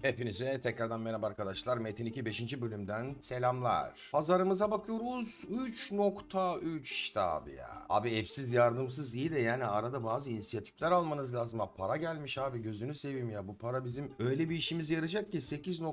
Hepinize tekrardan merhaba arkadaşlar. Metin 2 5. bölümden selamlar. Pazarımıza bakıyoruz. 3.3 işte abi ya. Abi epsiz yardımsız iyi de yani arada bazı inisiyatifler almanız lazım. Abi para gelmiş abi, gözünü seveyim ya. Bu para bizim öyle bir işimize yarayacak ki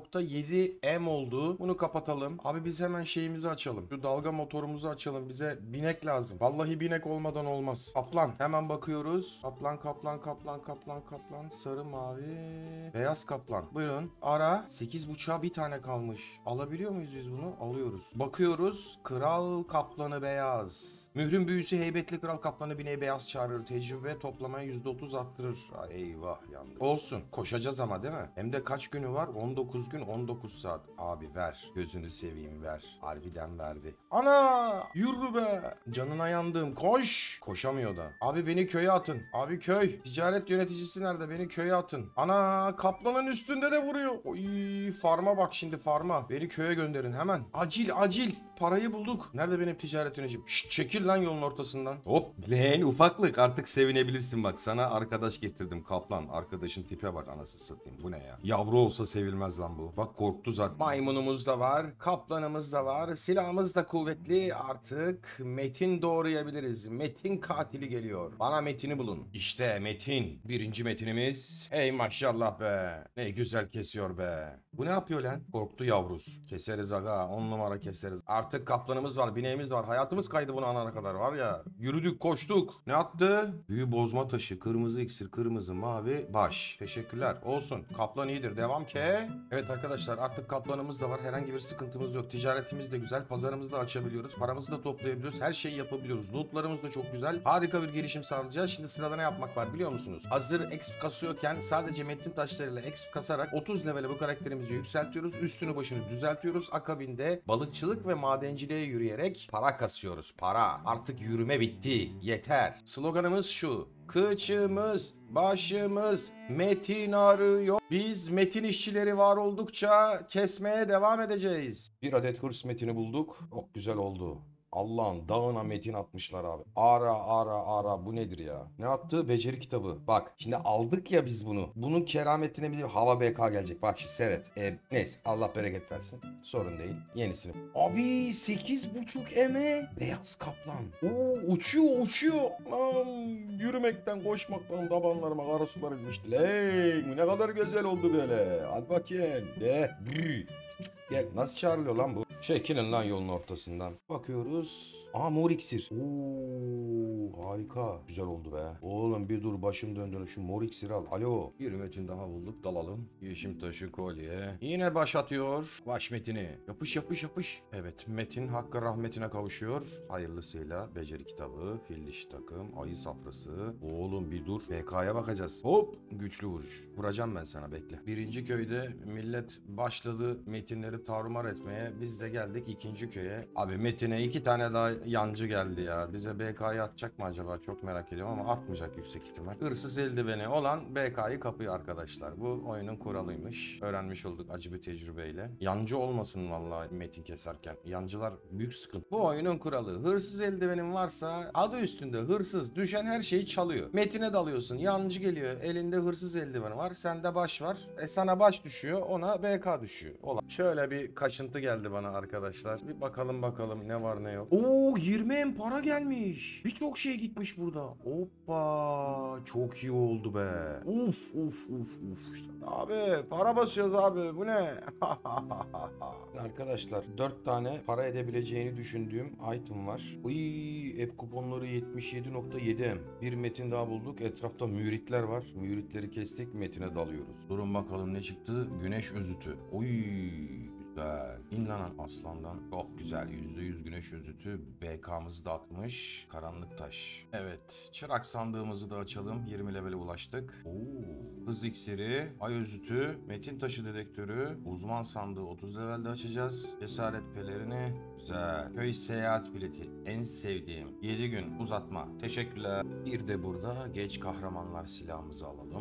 8.7 M oldu. Bunu kapatalım. Abi biz hemen şeyimizi açalım. Şu dalga motorumuzu açalım. Bize binek lazım. Vallahi binek olmadan olmaz. Kaplan. Hemen bakıyoruz. Kaplan, kaplan, kaplan, kaplan, kaplan. Sarı, mavi, beyaz kaplan. Buyurun. Ara. 8.5'a bir tane kalmış. Alabiliyor muyuz biz bunu? Alıyoruz. Bakıyoruz. Kral kaplanı beyaz. Mührün büyüsü heybetli kral kaplanı bineği beyaz çağırır. Tecrübe toplamaya %30 arttırır. Ay, eyvah yandı. Olsun. Koşacağız ama değil mi? Hem de kaç günü var? 19 gün 19 saat. Abi ver. Gözünü seveyim ver. Harbiden verdi. Ana! Yürü be! Canına yandım. Koş! Koşamıyor da. Abi beni köye atın. Abi köy. Ticaret yöneticisi nerede? Beni köye atın. Ana! Kaplanın üstünde de vuruyor. Oy, farma bak şimdi, farma. Beni köye gönderin hemen. Acil acil. Parayı bulduk. Nerede benim ticaret yöneticim? Şşt, çekil lan yolun ortasından. Hop. Lan ufaklık, artık sevinebilirsin bak. Sana arkadaş getirdim kaplan. Arkadaşın tipe bak, anası satayım. Bu ne ya? Yavru olsa sevilmez lan bu. Bak korktu zaten. Maymunumuz da var. Kaplanımız da var. Silahımız da kuvvetli. Artık Metin doğrayabiliriz. Metin katili geliyor. Bana Metin'i bulun. İşte Metin. Birinci Metinimiz. Ey maşallah be. Ne güzel kesiyor be. Bu ne yapıyor lan? Korktu yavruz. Keseriz aga. 10 numara keseriz. Artık kaplanımız var. Bineğimiz var. Hayatımız kaydı bunu anana kadar var ya. Yürüdük koştuk. Ne attı? Büyü bozma taşı. Kırmızı iksir. Kırmızı mavi baş. Teşekkürler. Olsun. Kaplan iyidir. Devam ke. Evet arkadaşlar, artık kaplanımız da var. Herhangi bir sıkıntımız yok. Ticaretimiz de güzel. Pazarımızı da açabiliyoruz. Paramızı da toplayabiliyoruz. Her şeyi yapabiliyoruz. Lootlarımız da çok güzel. Harika bir gelişim sağlayacağız. Şimdi sırada ne yapmak var biliyor musunuz? Hazır exp kasıyorken sadece metin taşlarıyla exp kasarak 30 levele bu karakterimizi yükseltiyoruz. Üstünü başını düzeltiyoruz. Akabinde balıkçılık ve madenciliğe yürüyerek para kasıyoruz. Para. Artık yürüme bitti. Yeter. Sloganımız şu: kıçımız, başımız Metin arıyor. Biz Metin işçileri var oldukça kesmeye devam edeceğiz. Bir adet hırs Metin'i bulduk. Çok güzel oldu. Allah'ın dağına metin atmışlar abi. Ara ara ara, bu nedir ya? Ne attı? Beceri kitabı. Bak şimdi aldık ya biz bunu. Bunun kerametine bir hava BK gelecek. Bak şimdi seyret. Neyse, Allah bereket versin. Sorun değil. Yenisini. Abi 8.5 eme. Beyaz kaplan. Oo, uçuyor uçuyor. Lan yürümekten koşmaktan tabanlarıma kara sular inmişti. Hey, ne kadar güzel oldu böyle. Hadi bakayım. Gel, nasıl çağrılıyor lan bu? Çekilin lan yolun ortasından. Bakıyoruz. Aa, mor iksir. Oo, harika. Güzel oldu be. Oğlum bir dur, başım döndü. Şu mor iksiri al. Alo. Bir metin daha bulduk, dalalım. Yeşim taşı kolye. Yine baş atıyor. Baş metini. Yapış yapış yapış. Evet, metin hakkı rahmetine kavuşuyor. Hayırlısıyla beceri kitabı, fil dişi takım, ayı safrası. Oğlum bir dur. BK'ya bakacağız. Hop. Güçlü vuruş. Vuracağım ben sana, bekle. Birinci köyde millet başladı metinleri tarumar etmeye. Biz de geldik ikinci köye. Abi metine 2 tane daha yancı geldi ya. Bize BK'yı atacak mı acaba? Çok merak ediyorum ama atmayacak yüksek ihtimal. Hırsız eldiveni olan BK'yı kapıyor arkadaşlar. Bu oyunun kuralıymış. Öğrenmiş olduk acı bir tecrübeyle. Yancı olmasın vallahi metin keserken. Yancılar büyük sıkıntı. Bu oyunun kuralı. Hırsız eldivenin varsa adı üstünde hırsız. Düşen her şeyi çalıyor. Metine dalıyorsun. Yancı geliyor. Elinde hırsız eldiveni var. Sende baş var. Sana baş düşüyor. Ona BK düşüyor. Şöyle bir kaşıntı geldi bana arkadaşlar. Bir bakalım ne var ne yok. Oo, 20 em para gelmiş. Birçok şey gitmiş burada. Hoppa. Çok iyi oldu be. Uf uf uf uf. İşte. Abi para basıyoruz abi. Bu ne? Arkadaşlar 4 tane para edebileceğini düşündüğüm item var. Uy, app kuponları 77.7 em. Bir metin daha bulduk. Etrafta müritler var. Müritleri kestik. Metine dalıyoruz. Durun bakalım ne çıktı? Güneş özütü. Uy. Güzel. İnlanan aslandan. Çok güzel. %100 güneş özütü. BK'mızı da atmış. Karanlık taş. Evet. Çırak sandığımızı da açalım. 20 level'e ulaştık. Oo. Hız iksiri. Ay özütü. Metin taşı dedektörü. Uzman sandığı 30 levelde açacağız. Cesaret pelerini. Güzel. Köy seyahat bileti. En sevdiğim. 7 gün uzatma. Teşekkürler. Bir de burada geç kahramanlar silahımızı alalım.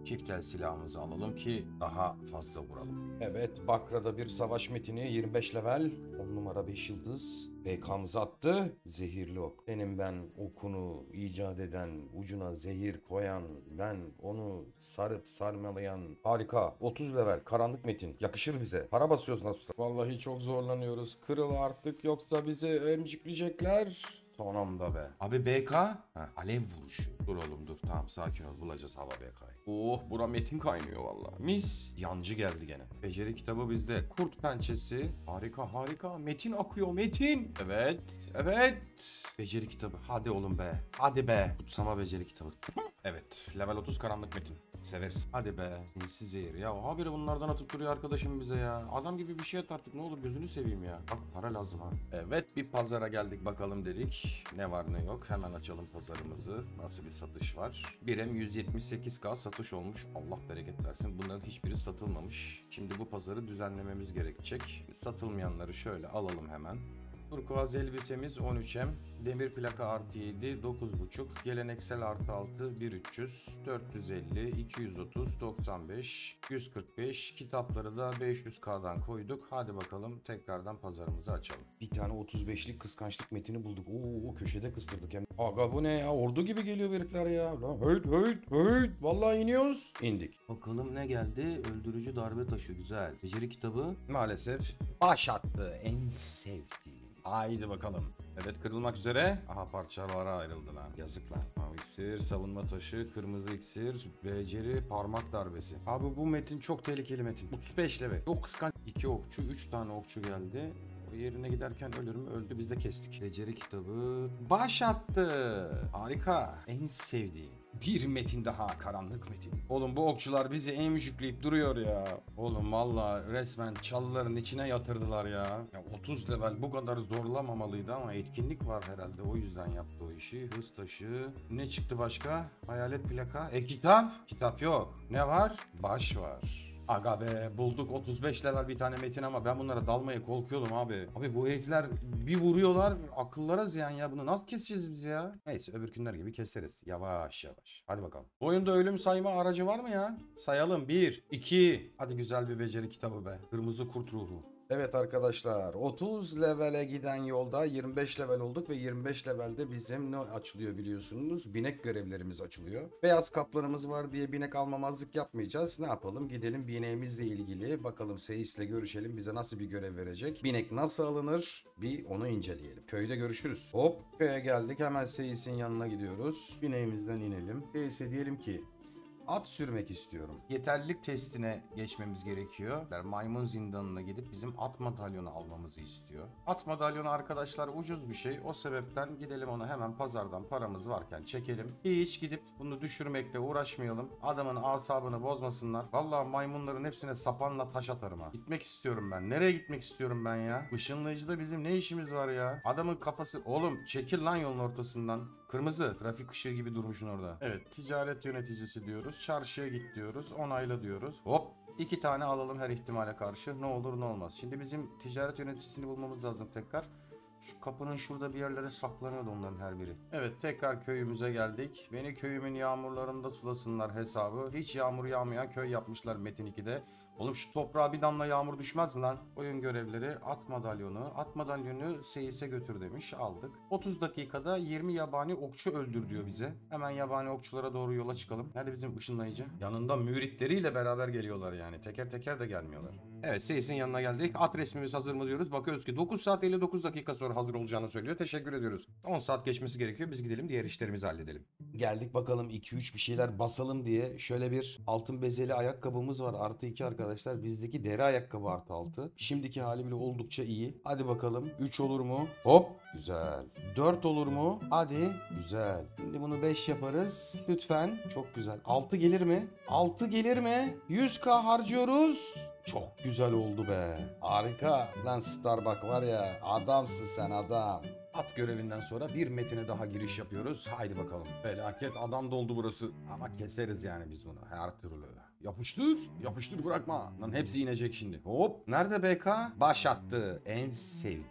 Çift el silahımızı alalım ki daha fazla vuralım. Evet, Bakra'da bir savaş metini 25 level. 10 numara 5 yıldız. BK'mızı attı. Zehirli ok. Senin ben okunu icat eden, ucuna zehir koyan, ben onu sarıp sarmalayan. Harika. 30 level karanlık metin. Yakışır bize. Para basıyoruz nasılsa. Vallahi çok zorlanıyoruz. Kırıl artık yoksa bizi emcikleyecekler. Son anda be. Abi BK? Ha, alev vuruşu. Dur oğlum dur. Tamam sakin ol. Bulacağız hava BK'yı. Oh bura metin kaynıyor vallahi. Mis. Yancı geldi gene. Beceri kitabı bizde. Kurt pençesi. Harika harika. Metin akıyor metin. Evet. Evet. Beceri kitabı. Hadi oğlum be. Hadi be. Kutsama beceri kitabı. Evet. Level 30 karanlık metin. Severiz. Hadi be. Sinsi zehir. Ya habire bunlardan atıp duruyor arkadaşım bize ya. Adam gibi bir şey at artık ne olur gözünü seveyim ya. Bak para lazım ha. Evet bir pazara geldik bakalım dedik. Ne var ne yok. Hemen açalım pazarımızı. Nasıl bir satış var. 1M 178K satış olmuş. Allah bereket versin. Bunların hiçbiri satılmamış. Şimdi bu pazarı düzenlememiz gerekecek. Satılmayanları şöyle alalım hemen. Turkuaz elbisemiz 13M, demir plaka artı 7, 9.5, geleneksel artı 6, 1300, 450, 230, 95, 145, kitapları da 500K'dan koyduk. Hadi bakalım tekrardan pazarımızı açalım. Bir tane 35'lik kıskançlık metini bulduk. Oo köşede kıstırdık hem. Aga bu ne ya? Ordu gibi geliyor herifler ya. Lan höyt höyt höyt. Vallahi iniyoruz. İndik. Bakalım ne geldi? Öldürücü darbe taşı güzel. Beceri kitabı maalesef baş attı. En sevdiğim. Haydi bakalım. Evet kırılmak üzere. Aha parçalara ayrıldı lan. Yazıklar. Mavi iksir, savunma taşı, kırmızı iksir, beceri, parmak darbesi. Abi bu metin çok tehlikeli metin. 35 level. Çok kıskanç. 2 okçu, 3 tane okçu geldi. Yerine giderken ölür mü? Öldü. Biz de kestik. Beceri kitabı. Baş attı. Harika. En sevdiğim. Bir metin daha. Karanlık metin. Oğlum bu okçular bizi emcükleyip duruyor ya. Oğlum valla resmen çalıların içine yatırdılar ya. Ya 30 level bu kadar zorlamamalıydı ama etkinlik var herhalde. O yüzden yaptı o işi. Hız taşı. Ne çıktı başka? Hayalet plaka. Kitap. Kitap yok. Ne var? Baş var. Aga be bulduk 35 level bir tane metin ama ben bunlara dalmaya korkuyordum abi. Abi bu herifler bir vuruyorlar akıllara ziyan ya bunu nasıl keseceğiz biz ya? Neyse öbürkünler gibi keseriz yavaş yavaş. Hadi bakalım. Oyunda ölüm sayma aracı var mı ya? Sayalım 1, 2. Hadi güzel bir beceri kitabı be. Kırmızı kurt ruhu. Evet arkadaşlar 30 levele giden yolda 25 level olduk ve 25 levelde bizim ne açılıyor biliyorsunuz? Binek görevlerimiz açılıyor. Beyaz kaplanımız var diye binek almamazlık yapmayacağız. Ne yapalım? Gidelim bineğimizle ilgili bakalım Seyis'le görüşelim. Bize nasıl bir görev verecek? Binek nasıl alınır? Bir onu inceleyelim. Köyde görüşürüz. Hop köye geldik. Hemen Seyis'in yanına gidiyoruz. Bineğimizden inelim. Seyis'e diyelim ki at sürmek istiyorum. Yeterlilik testine geçmemiz gerekiyor. Maymun zindanına gidip bizim at madalyonu almamızı istiyor. At madalyonu arkadaşlar ucuz bir şey. O sebepten gidelim onu hemen pazardan paramız varken çekelim. Hiç gidip bunu düşürmekle uğraşmayalım. Adamın asabını bozmasınlar. Vallahi maymunların hepsine sapanla taş atarım ha. Gitmek istiyorum ben. Nereye gitmek istiyorum ben ya? Işınlayıcıda bizim ne işimiz var ya? Adamın kafası... Oğlum çekil lan yolun ortasından. Kırmızı. Trafik ışığı gibi durmuşsun orada. Evet. Ticaret yöneticisi diyoruz. Çarşıya git diyoruz. Onayla diyoruz. Hop. 2 tane alalım her ihtimale karşı. Ne olur ne olmaz. Şimdi bizim ticaret yöneticisini bulmamız lazım tekrar. Şu kapının şurada bir yerlere saklanıyordu onların her biri. Evet tekrar köyümüze geldik. Beni köyümün yağmurlarında sulasınlar hesabı. Hiç yağmur yağmayan köy yapmışlar Metin 2'de. Oğlum şu toprağa bir damla yağmur düşmez mi lan? Oyun görevleri at madalyonu. At madalyonu Seyis'e götür demiş aldık. 30 dakikada 20 yabani okçu öldür diyor bize. Hemen yabani okçulara doğru yola çıkalım. Nerede bizim ışınlayıcı? Yanında müritleriyle beraber geliyorlar yani. Teker teker de gelmiyorlar. Evet Seyis'in yanına geldik. At resmimiz hazır mı diyoruz. Bakıyoruz ki 9 saat 59 dakika sonra hazır olacağını söylüyor. Teşekkür ediyoruz. 10 saat geçmesi gerekiyor. Biz gidelim diğer işlerimizi halledelim. Geldik bakalım 2-3 bir şeyler basalım diye. Şöyle bir altın bezeli ayakkabımız var. Artı 2 arkadaşlar. Bizdeki deri ayakkabı artı 6. Şimdiki hali bile oldukça iyi. Hadi bakalım. 3 olur mu? Hop. Güzel. 4 olur mu? Hadi. Güzel. Şimdi bunu 5 yaparız. Lütfen. Çok güzel. 6 gelir mi? 6 gelir mi? 100K harcıyoruz. Çok güzel oldu be. Harika. Lan Starbuck var ya adamsın sen adam. At görevinden sonra bir metine daha giriş yapıyoruz. Haydi bakalım. Felaket adam doldu burası. Ama keseriz yani biz bunu her türlü. Yapıştır. Yapıştır bırakma. Lan hepsi inecek şimdi. Hop. Nerede BK? Baş attı. En sevdiğim.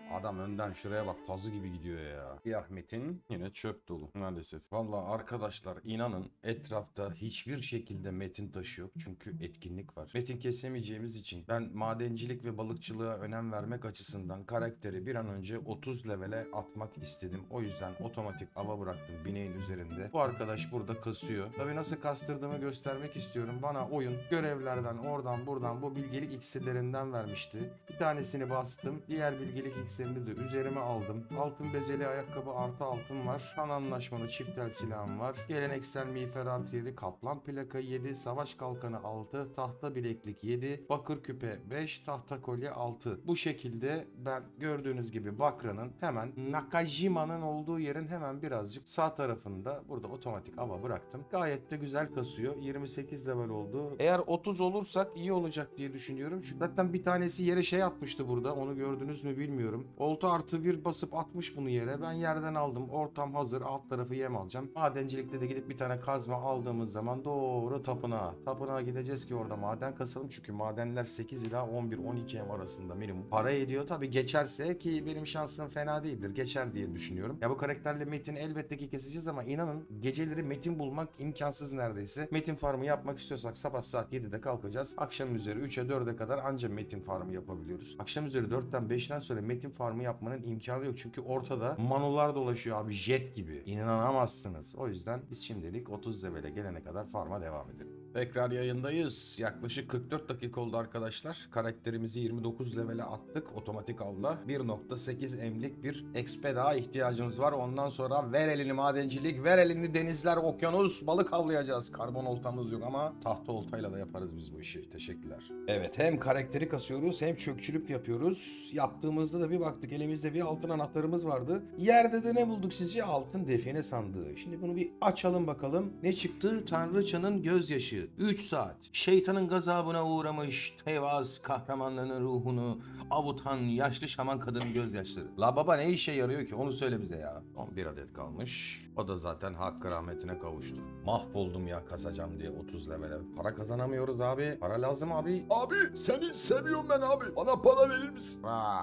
Adam önden şuraya bak, tazı gibi gidiyor ya. Siyah metin yine çöp dolu maalesef. Vallahi arkadaşlar inanın etrafta hiçbir şekilde metin taşı yok. Çünkü etkinlik var. Metin kesemeyeceğimiz için ben madencilik ve balıkçılığa önem vermek açısından karakteri bir an önce 30 levele atmak istedim. O yüzden otomatik ava bıraktım bineğin üzerinde. Bu arkadaş burada kasıyor. Tabii nasıl kastırdığımı göstermek istiyorum. Bana oyun görevlerden oradan buradan bu bilgelik iksirlerinden vermişti. Bir tanesini bastım. Diğer bilgelik iksirini de üzerime aldım. Altın bezeli ayakkabı artı altın var. Kan anlaşmalı çift el silahım var. Geleneksel miğfer artı 7. Kaplan plaka 7. Savaş kalkanı 6. Tahta bileklik 7. Bakır küpe 5. Tahta kolye 6. Bu şekilde ben gördüğünüz gibi Bakra'nın hemen Nakajima'nın olduğu yerin hemen birazcık sağ tarafında burada otomatik ava bıraktım. Gayet de güzel kasıyor. 28 level oldu. Eğer 30 olursak iyi olacak diye düşünüyorum. Çünkü zaten bir tanesi yere şey atmıştı burada. Onu gördünüz mü bilmiyorum. Olta artı bir basıp atmış bunu yere. Ben yerden aldım. Ortam hazır. Alt tarafı yem alacağım. Madencilikte de gidip bir tane kazma aldığımız zaman doğru tapınağa. Tapınağa gideceğiz ki orada maden kasalım. Çünkü madenler 8 ila 11-12 yem arasında minimum para ediyor. Tabii geçerse ki benim şansım fena değildir. Geçer diye düşünüyorum. Ya bu karakterle metin elbette ki keseceğiz ama inanın geceleri metin bulmak imkansız neredeyse. Metin farmı yapmak istiyorsak sabah saat 7'de kalkacağız. Akşam üzeri 3'e 4'e kadar anca metin farmı yapabiliyoruz. Akşam üzeri 4'ten 5'ten sonra metin farmı yapmanın imkanı yok. Çünkü ortada manolar dolaşıyor abi, jet gibi. İnanamazsınız. O yüzden biz şimdilik 30 levele gelene kadar farma devam edelim. Tekrar yayındayız. Yaklaşık 44 dakika oldu arkadaşlar. Karakterimizi 29 levele attık. Otomatik avla. 1.8 emlik bir XP daha ihtiyacımız var. Ondan sonra ver elini madencilik, ver elini denizler, okyanus, balık avlayacağız. Karbon oltamız yok ama tahta oltayla da yaparız biz bu işi. Teşekkürler. Evet, hem karakteri kasıyoruz hem çökçülük yapıyoruz. Yaptığımızda da bir baktık elimizde bir altın anahtarımız vardı. Yerde de ne bulduk sizce? Altın define sandığı. Şimdi bunu bir açalım bakalım. Ne çıktı? Tanrıçanın gözyaşı. 3 saat. Şeytanın gazabına uğramış Tevaz kahramanlığının ruhunu avutan yaşlı şaman kadının gözyaşları. La baba ne işe yarıyor ki? Onu söyle bize ya. 11 adet kalmış. O da zaten hakkı rahmetine kavuştu. Mahvoldum ya kasacağım diye 30 levele. Para kazanamıyoruz abi. Para lazım abi. Abi seni seviyorum ben abi. Bana para verir misin?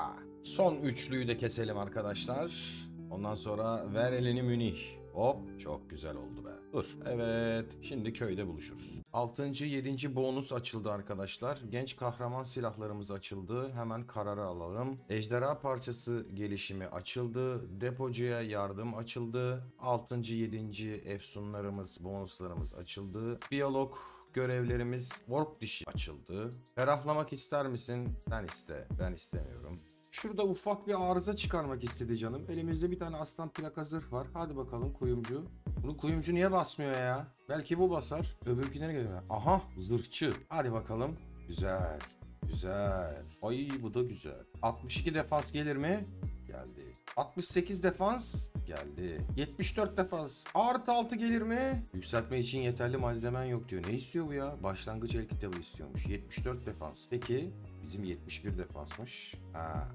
Son üçlüyü de keselim arkadaşlar. Ondan sonra ver elini Münih. Hop, çok güzel oldu be. Dur. Evet. Şimdi köyde buluşuruz. 6. 7. bonus açıldı arkadaşlar. Genç kahraman silahlarımız açıldı. Hemen kararı alalım. Ejderha parçası gelişimi açıldı. Depocuya yardım açıldı. 6. 7. efsunlarımız, bonuslarımız açıldı. Biyolog görevlerimiz warp dişi açıldı. Ferahlamak ister misin? Sen iste. Ben istemiyorum. Şurada ufak bir arıza çıkarmak istedi canım. Elimizde bir tane aslan plaka zırh var. Hadi bakalım kuyumcu. Bunu kuyumcu niye basmıyor ya? Belki bu basar. Öbürküne geliyor. Aha, zırhçı. Hadi bakalım. Güzel. Güzel. Ay bu da güzel. 62 defans gelir mi? Geldi. 68 defans geldi. 74 defans. Artı 6 gelir mi? Yükseltme için yeterli malzemen yok diyor. Ne istiyor bu ya? Başlangıç el kitabı istiyormuş. 74 defans. Peki bizim 71 defansmış. Ha,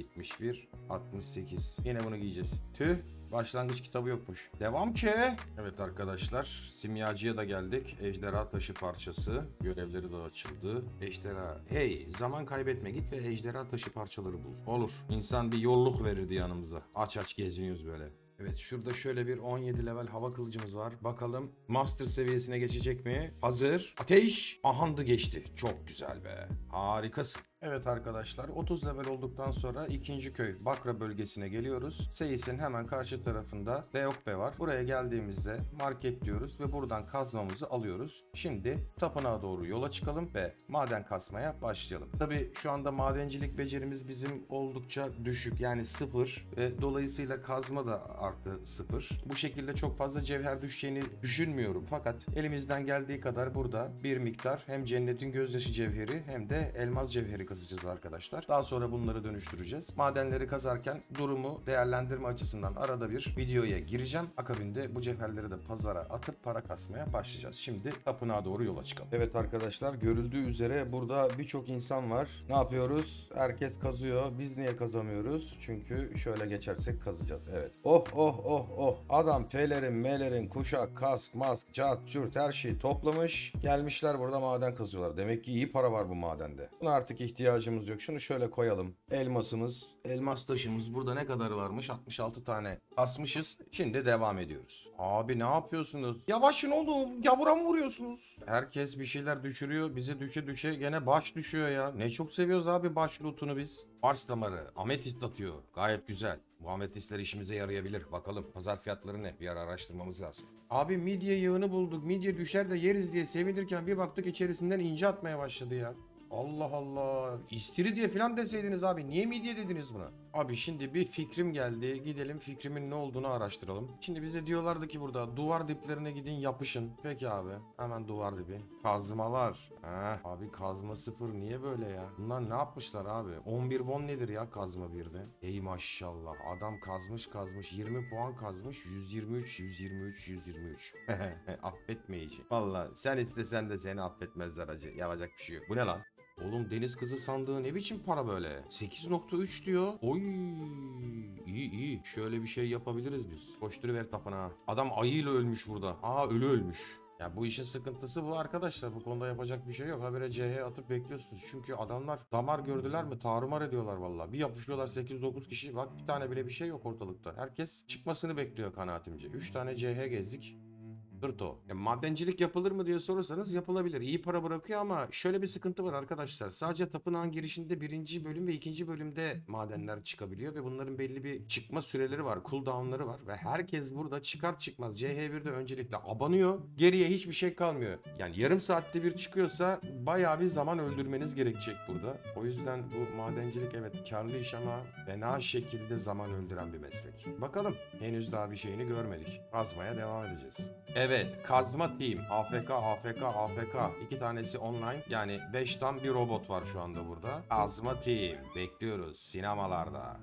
71 68. Yine bunu giyeceğiz. Tüh. Başlangıç kitabı yokmuş. Devam ki. Evet arkadaşlar, simyacıya da geldik. Ejderha taşı parçası. Görevleri de açıldı. Ejderha. Hey, zaman kaybetme, git ve ejderha taşı parçaları bul. Olur. İnsan bir yolluk verirdi yanımıza. Aç aç geziniyoruz böyle. Evet, şurada şöyle bir 17 level hava kılıcımız var. Bakalım master seviyesine geçecek mi? Hazır. Ateş. Ahandı geçti. Çok güzel be. Harikasın. Evet arkadaşlar, 30 level olduktan sonra ikinci köy Bakra bölgesine geliyoruz. Seyis'in hemen karşı tarafında Deokbe var. Buraya geldiğimizde market diyoruz ve buradan kazmamızı alıyoruz. Şimdi tapınağa doğru yola çıkalım ve maden kasmaya başlayalım. Tabi şu anda madencilik becerimiz bizim oldukça düşük, yani 0 ve dolayısıyla kazma da artı 0. Bu şekilde çok fazla cevher düşeceğini düşünmüyorum, fakat elimizden geldiği kadar burada bir miktar hem cennetin gözyaşı cevheri hem de elmas cevheri kazacağız arkadaşlar. Daha sonra bunları dönüştüreceğiz. Madenleri kazarken durumu değerlendirme açısından arada bir videoya gireceğim. Akabinde bu cevherleri de pazara atıp para kasmaya başlayacağız. Şimdi tapınağa doğru yola çıkalım. Evet arkadaşlar, görüldüğü üzere burada birçok insan var. Ne yapıyoruz? Herkes kazıyor. Biz niye kazamıyoruz? Çünkü şöyle geçersek kazacağız. Evet. Oh oh oh oh. Adam pelerin, melerin, kuşak, kask, mask, cat, çürt her şeyi toplamış. Gelmişler burada maden kazıyorlar. Demek ki iyi para var bu madende. Buna artık ihtiyaç ihtiyacımız yok. Şunu şöyle koyalım. Elmasımız, elmas taşımız burada ne kadar varmış? 66 tane asmışız. Şimdi devam ediyoruz. Abi ne yapıyorsunuz? Yavaşın oğlum. Gavura mı vuruyorsunuz? Herkes bir şeyler düşürüyor. Bize düşe gene baş düşüyor ya. Ne çok seviyoruz abi baş lootunu biz. Pars damarı, ametist atıyor. Gayet güzel. Bu ametistler işimize yarayabilir. Bakalım pazar fiyatları ne? Bir ara araştırmamız lazım. Abi midye yağını bulduk. Midye düşer de yeriz diye sevinirken bir baktık içerisinden ince atmaya başladı ya. Allah Allah. İstiridye falan deseydiniz abi. Niye midye dediniz buna? Abi şimdi bir fikrim geldi. Gidelim fikrimin ne olduğunu araştıralım. Şimdi bize diyorlardı ki burada duvar diplerine gidin yapışın. Peki abi. Hemen duvar dibi. Kazmalar. Abi kazma 0 niye böyle ya? Bunlar ne yapmışlar abi? 11 won nedir ya kazma 1'de? Ey maşallah. Adam kazmış 20 puan kazmış. 123. Affetmeyici. Valla sen istesen de seni affetmezler acı. Yapacak bir şey yok. Bu ne lan? Oğlum deniz kızı sandığı ne biçim para böyle? 8.3 diyor. Oy iyi. Şöyle bir şey yapabiliriz biz. Koşturuver tapınağa. Adam ayıyla ölmüş burada. Ölü ölmüş. Ya bu işin sıkıntısı bu arkadaşlar. Bu konuda yapacak bir şey yok. Habire CH atıp bekliyorsunuz. Çünkü adamlar damar gördüler mi tarumar ediyorlar vallahi. Bir yapışıyorlar 8-9 kişi. Bak bir tane bile bir şey yok ortalıkta. Herkes çıkmasını bekliyor kanaatimce. 3 tane CH gezdik. Hırto. Madencilik yapılır mı diye sorarsanız yapılabilir. İyi para bırakıyor ama şöyle bir sıkıntı var arkadaşlar. Sadece tapınağın girişinde 1. bölüm ve 2. bölümde madenler çıkabiliyor ve bunların belli bir çıkma süreleri var. Cooldown'ları var ve herkes burada çıkar çıkmaz CH1'de öncelikle abanıyor. Geriye hiçbir şey kalmıyor. Yani yarım saatte bir çıkıyorsa bayağı bir zaman öldürmeniz gerekecek burada. O yüzden bu madencilik evet karlı iş ama fena şekilde zaman öldüren bir meslek. Bakalım. Henüz daha bir şeyini görmedik. Kazmaya devam edeceğiz. Evet, Kazma Team. AFK. 2 tanesi online. Yani 5 tam bir robot var şu anda burada. Kazma Team. Bekliyoruz sinemalarda.